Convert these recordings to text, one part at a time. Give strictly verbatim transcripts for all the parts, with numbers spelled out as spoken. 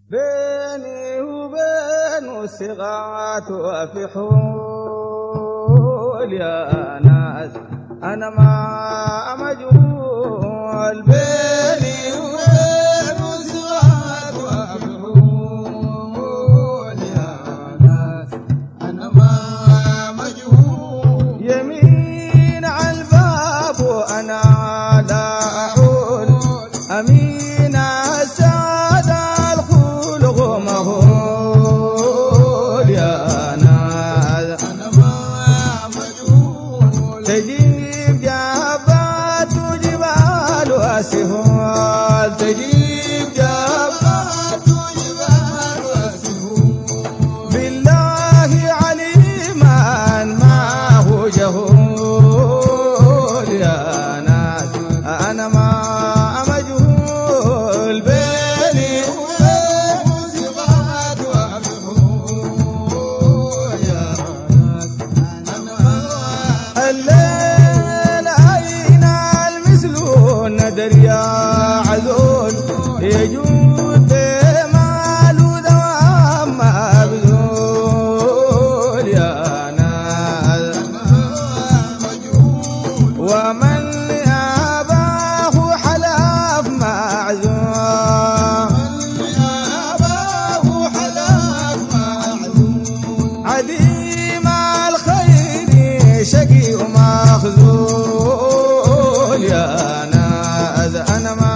بيني وبين الصغات وفي حول يا ناس أنا ما مجهول. بيني وبين الصغات وفي حول يا ناس أنا ما مجهول. يمين على الباب وأنا لا أحول، أمين السادة الخلق مهول يا ناس أنا ما مجهول. تجيب جابات وجبال وسهول، تجيب جابات وجبال وسهول. بالله عليما ما هو جهول يا ناس أنا ما مجهول. بيني وبين الصغات وفي حول يا ناس أنا ما. الليل أين المسلون ندر يا عذول، يجود بمال ودوام مبذول يا ناس أنا مجهول. ومن أباه حلاف معزوم، أباه حلاف معزوم. عديم الخير شقي ومخذول يا ناس أنا ما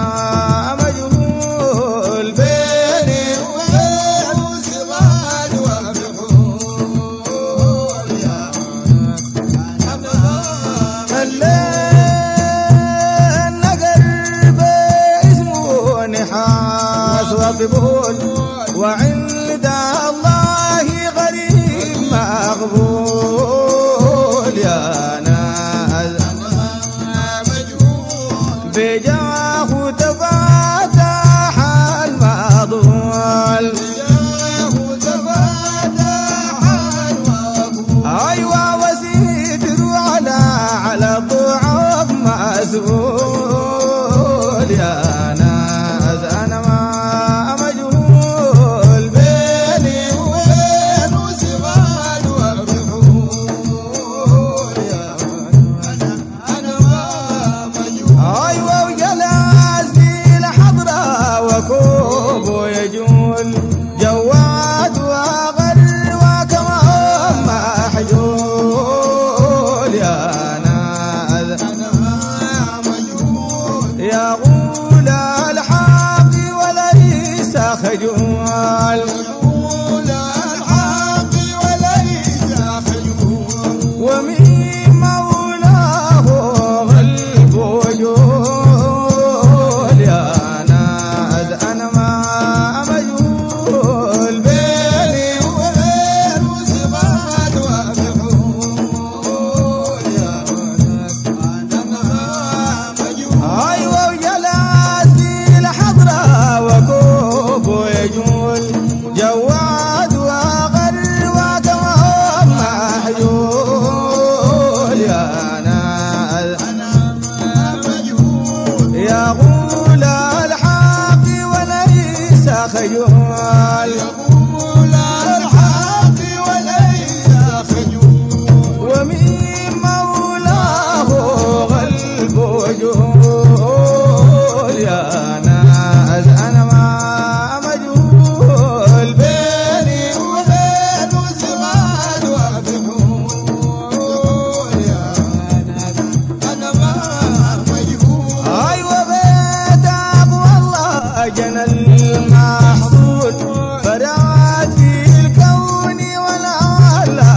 مجهول. بيني وبين الصغار وفي حول يا ناس أنا ما. الليل نقرب اسمه نحاس وقبول، وعند الله غريب مقبول يا ناس أنا مجهول. بجاه تفتح المضمول، بجاه تفتح المضمول. أيوة وسيدر على على الضعف مسؤول يا ناس أنا ما مجهول. بيني وبين الصغار وفي حول يا ناس أنا ما مجهول. أيوة وجلاس في الحضرة وكوب يجول، جواد وغر وكمان محجول يا ناس أنا مجهول. يا غول الحق وليس خجول، غول الحق وليس خجول. ومن مولاه غلب وجول يا ناس أنا ما مجهول. بيني وبين الصغار وفي حول يا ناس أنا ما مجهول. أيوة وجلاس في الحضرة وكوب يجول، جواد وغر وكمان محجول يا ناس أنا مجهول. يا غول الحق وليس خجول، غول الحق وليس خجول. ومن مولاه غلب وجول يا ناس أنا ما مجهول. بيني وبين الصغار وفي حول يا ناس أنا ما مجهول. أيوة بيت أبو الله جنى المحصول، فرات في الكون ولا لا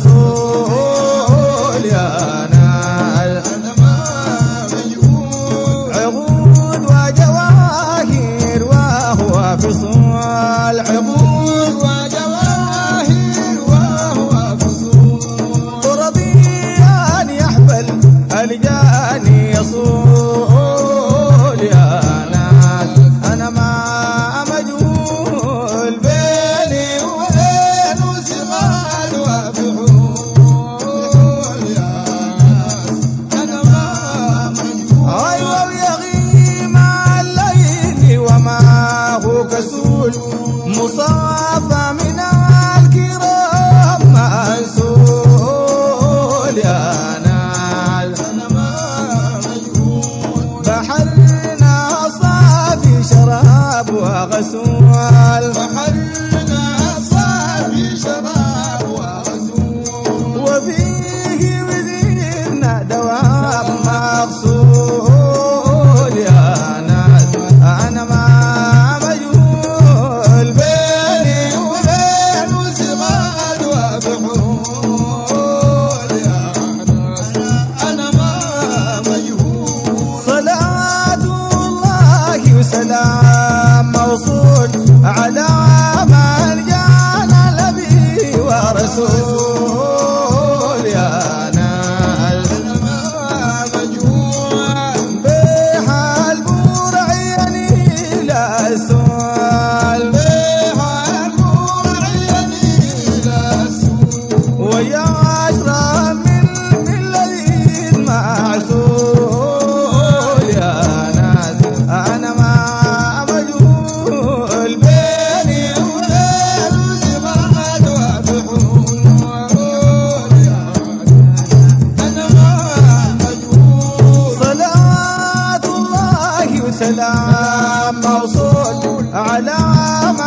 وصول يا ناس أنا ما مجهول. عقود وجواهر وهو فصول، عقود وجواهر وهو فصول. ورضيان يحبل الجاني يصول يا ناس أنا ما مجهول. بيني وبين الصغار وفي حول يا ناس أنا ما مجهول. أيوة ويغيم الليل وما هو كسول، مصطفى من الكرام مسؤول يا ناس أنا ما مجهول بحرنا صافي شراب وغسول بحرنا صافي شراب وغسول وفيه وذيرنا دوام مغسول يا ناس أنا ما مجهول بيني وبين سماد وبحول يا ناس أنا ما مجهول صلاة الله وسلام موصول على من جعل نبي ورسول يا ناس أنا ما مجهول بحال برعيني لا سؤال بحال برعيني لا سؤال ويا عشرة من الذين معسول يا ناس أنا ما مجهول بيني وبين سماد وبحول يا ناس أنا ما مجهول صلاة الله وسلام موصول على